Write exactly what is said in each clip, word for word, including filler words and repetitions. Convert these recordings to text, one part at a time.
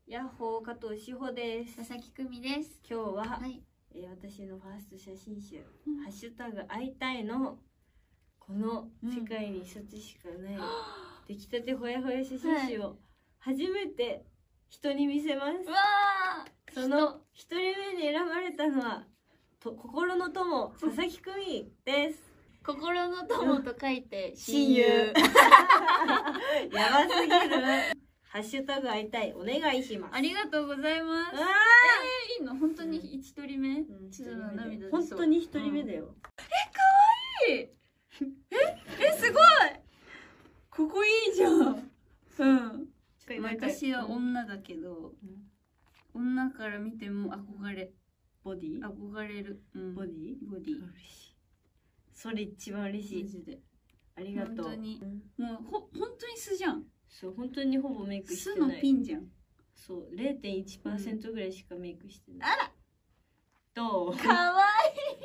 やっほー、加藤志保です。 佐々木久美です。 今日は、 はい、 えー、私のファースト写真集、うん、ハッシュタグ会いたいのこの世界に一つしかない、うん、出来たてほやほや写真集を初めて人に見せます。 うわー、その一人目に選ばれたのはと心の友、佐々木久美です。 心の友と書いて親友。やばすぎる。ハッシュタグ会いたい、お願いします。 ありがとうございます。えー、いいの？本当に一人目？ちょっと涙出そう。 本当に一人目だよ。うん、 え、可愛い。え、え、すごい。ここいいじゃん。うん。私は女だけど、うん、女から見ても憧れ。 ボディ？ 憧れる。うん、 ボディ？ ボディ。 嬉しい。それ一番嬉しい。マジで。ありがとう。 本当に。うん、もうほ本当に素じゃん。 そう、本当にほぼメイクしてない。 素のピンじゃん。 そう、ゼロてんいちパーセント ぐらいしかメイクしてない。 あら。 どう？ かわいい。ピ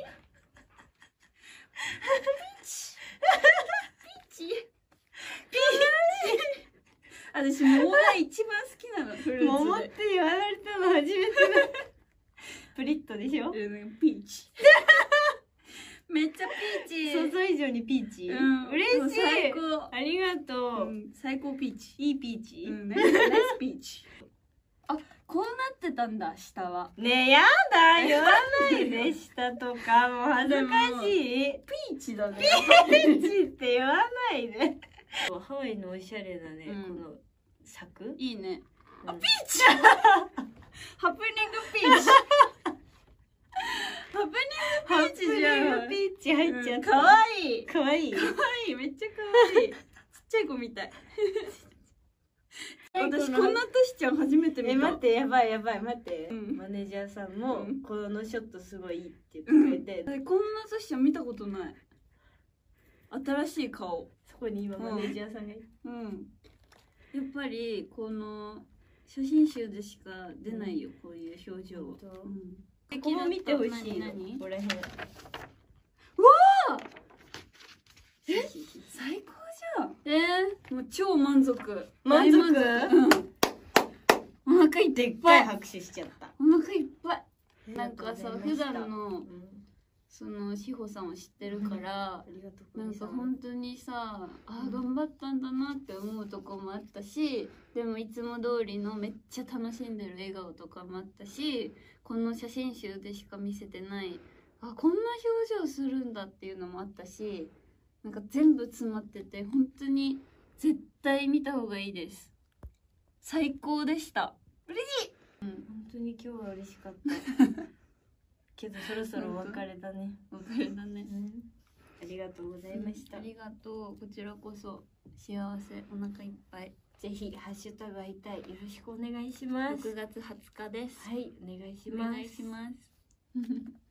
ーチ。ピーチ。ピーチ。私桃が一番好きなの。フルーツで。 桃って言われたの初めてだ。プリッとでしょ？ ピーチ。めっちゃピーチ。 想像以上にピーチ。うん、嬉しい。最高。ありがとう。うん、 最高ピーチ。 いいピーチ。 うん、ナイスピーチ。あ、こうなってたんだ、下は。 ねえ、やだ、言わないで、下とか、もう恥ずかしい。 ピーチだね。 ピーチって言わないで。ハワイのおしゃれなね、うん、この柵。 いいね。 うん、 あ、ピーチ。ハプニングピーチ。ハプニングピーチじゃん。 ハプニングピーチ入っちゃった。 かわいい。 かわいい。 かわいい。めっちゃかわいい。ちっちゃい子みたい。私こんなトシちゃん初めて見た。 え、待って、やばいやばい、待って、うん、マネージャーさんもこのショットすごいいいって言ってくれて、 うん、こんなトシちゃん見たことない。新しい顔。 そこに今マネージャーさんがいる。 うん、うん、やっぱりこの写真集でしか出ないよ、こういう表情。うん、 ここも見てほしいの。ここら辺。うわー、え、最高じゃん。えー、もう超満足。 満足。うん、 お腹いっぱい。 でっかい拍手しちゃった。 お腹いっぱい。なんかさ、普段の、うん、その志保さんを知ってるから、うん、なんか本当にさ、あー頑張ったんだなって思うとこもあったし、でもいつも通りのめっちゃ楽しんでる笑顔とかもあったし、この写真集でしか見せてない、あ、こんな表情するんだっていうのもあったし、なんか全部詰まってて本当に絶対見た方がいいです。最高でした。嬉しい。 うん、本当に今日は嬉しかった。けどそろそろお別れだね。 お別れだね、うん。 ありがとうございました。 うん、ありがとう。こちらこそ幸せ、お腹いっぱい。 ぜひハッシュタグ会いたい、よろしくお願いします。 ろくがつはつかです。 はい、お願いします。 お願いします。